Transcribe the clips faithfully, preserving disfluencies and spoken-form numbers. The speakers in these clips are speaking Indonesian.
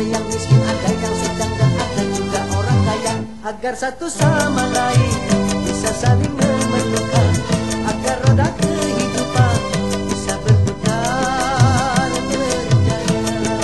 yang miskin, ada yang sedang, dan ada juga orang kaya. Agar satu sama lain bisa saling memerlukan, agar roda kehidupan bisa berputar berjaya.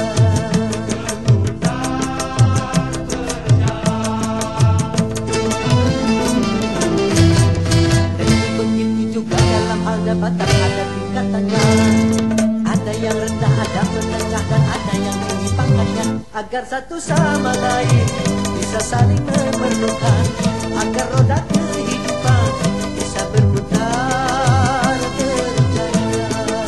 Dan begitu juga dalam hal jabatan ada tingkatannya. Ada yang rendah, ada menengah, dan ada yang tinggi pangkatnya. Agar satu sama lain bisa saling memerlukan, agar roda kehidupan bisa berputar berjaya.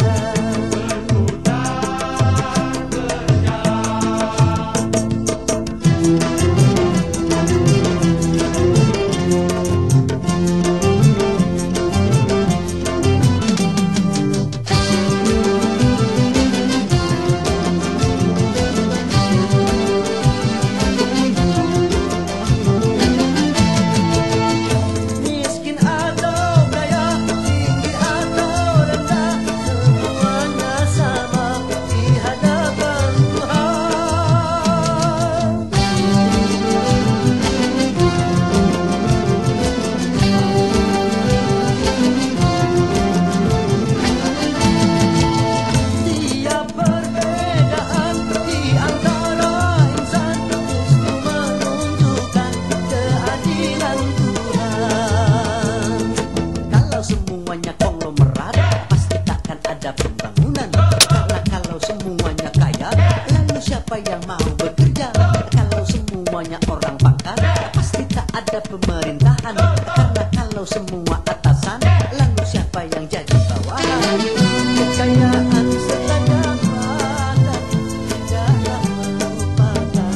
Semuanya konglomerat, pasti takkan ada pembangunan. Karena kalau semuanya kaya, lalu siapa yang mau bekerja? Kalau semuanya orang pangkat, pasti tak ada pemerintahan. Karena kalau semua atasan, lalu siapa yang jadi bawahan? Kekayaan serta jabatan tidaklah merupakan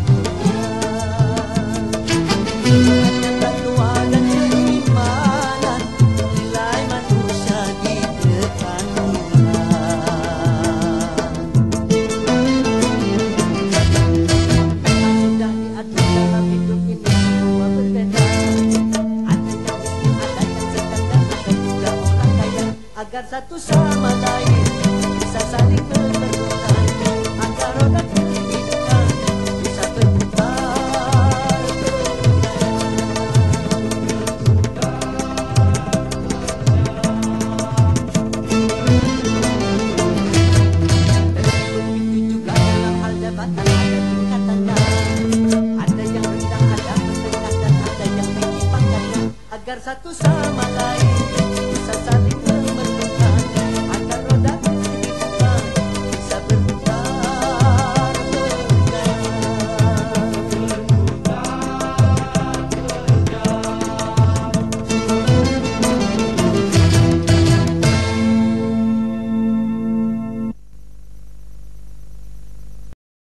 hanya takwa dan keimanan, nilai manusia di depan Tuhan. Sudah diatur dalam hidup ini semua berbeda. Ada yang miskin, ada yang sedang, dan ada juga orang kaya. Agar satu sama lain bisa saling memerlukan, agar roda kehidupan bisa berputar begitu juga dalam hal jabatan ada tingkatannya. Ada yang rendah, ada menengah, dan ada yang tinggi pangkatnya. Agar satu sama lain